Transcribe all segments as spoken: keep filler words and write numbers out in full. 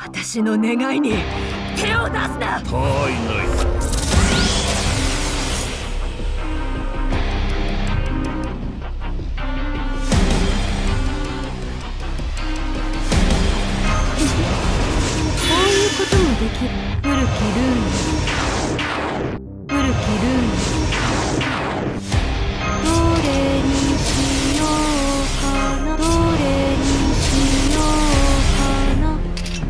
私の願いに手を出すな。 他はいない。 こういうこともできる。古きルーン、古きルーン。どれにしようかな、どれにしようかな。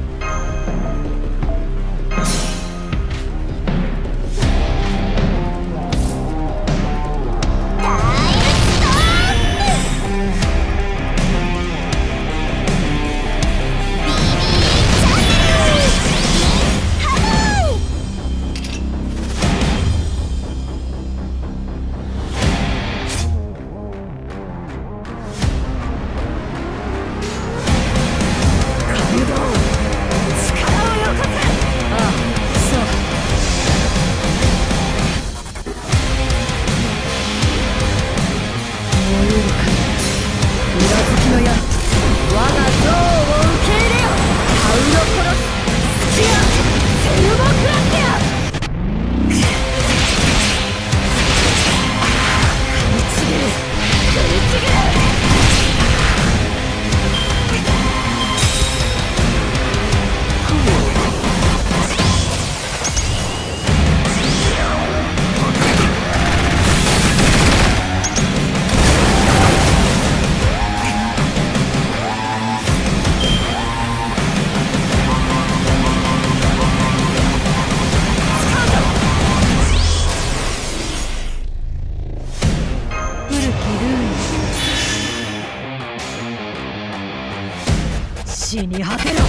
死に果てろ。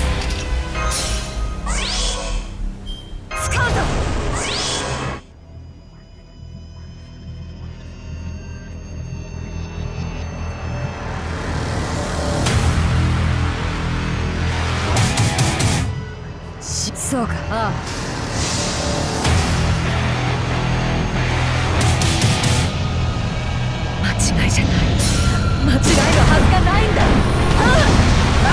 使うぞ。しそうか。ああ。間違いじゃない。間違いのはずがないんだ。ああ。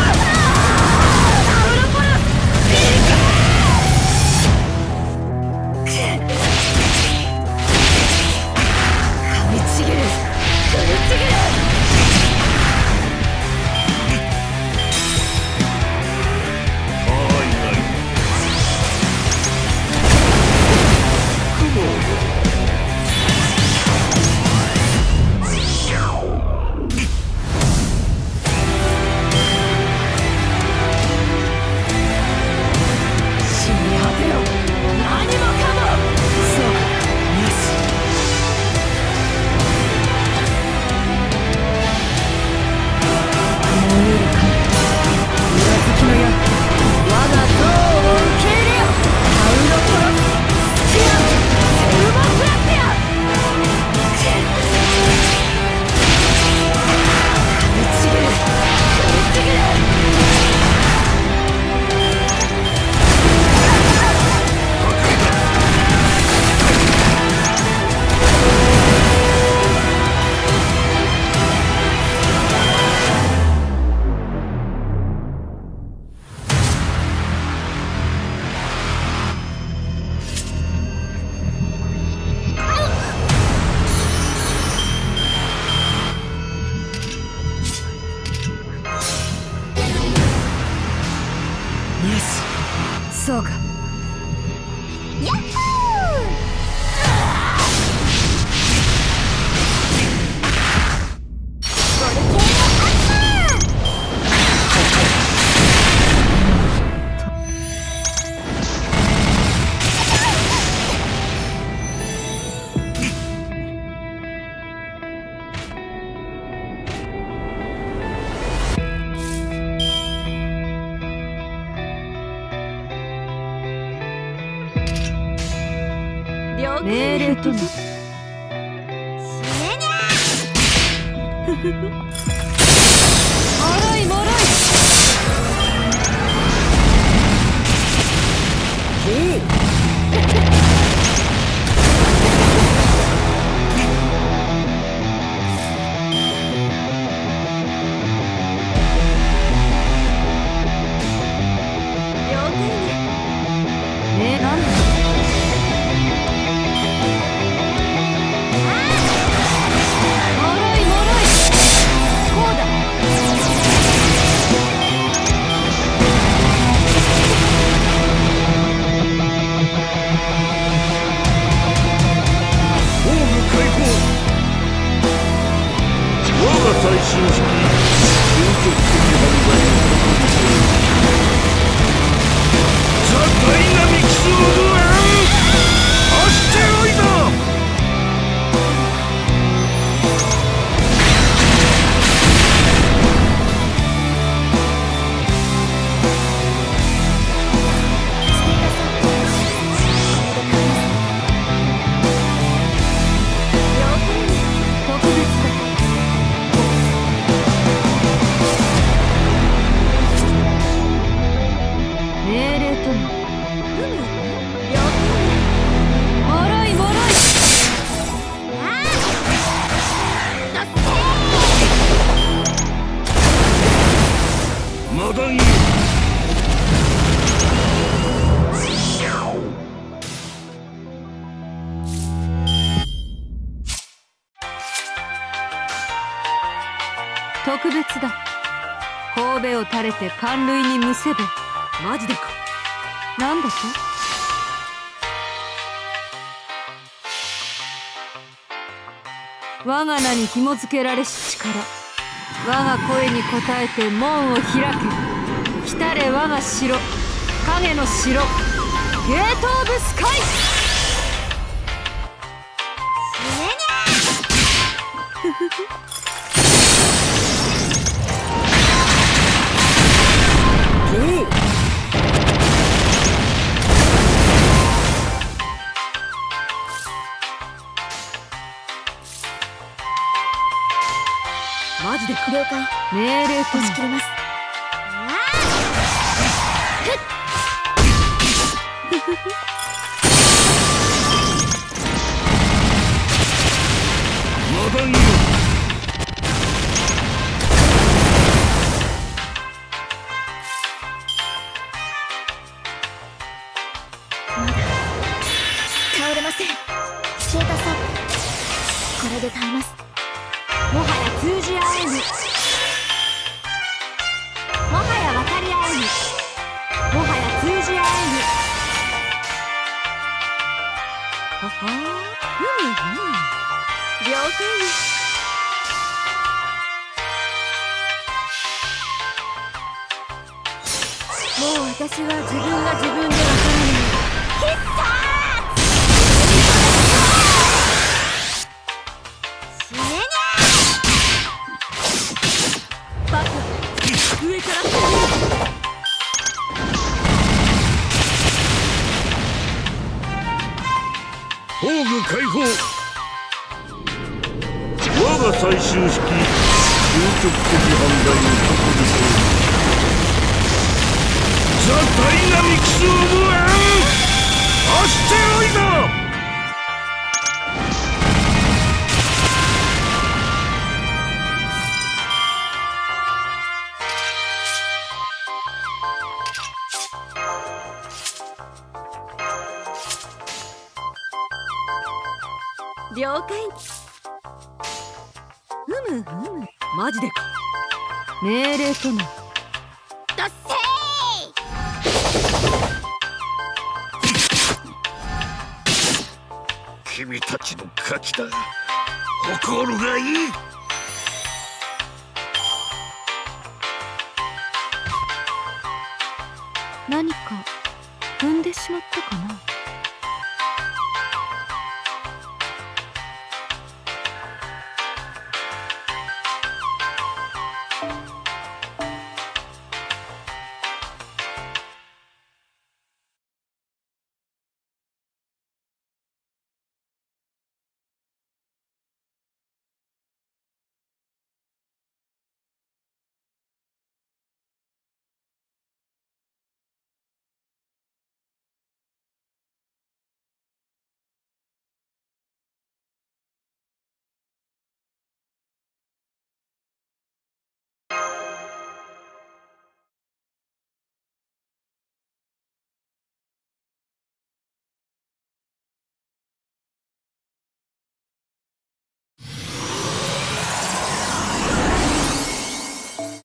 そうか。やっほ命令とも。死ねにゃー。もろいもろい。 特別だ。神戸を垂れて寒類にむせべ。 マジでか。 なんだと。我が名に紐付けられし力、我が声に応えて門を開け。来たれ我が城、影の城、ゲート・オブ・スカイ。 マジでか。 了解。 命令と押し切ります。 マダンよ。 まだ倒れません。シェータさん、これで耐えます。 もはや通じ合えぬ。もはや分かり合えぬ。もはや通じ合えぬ。ははー、ふむふむ。了解。もう私は自分が自分でわからない。必殺！死ねにゃー！バカ、上から飛ぶ！ 宝具解放。我が最終式、究極的犯罪の特技とザ・ダイナミクス・オブ・アン・アステロイド。 了解。ふむふむ。マジでか。 命令とな。 だっせー。君たちの勝ちだ。誇るがいい。 何か踏んでしまったかな。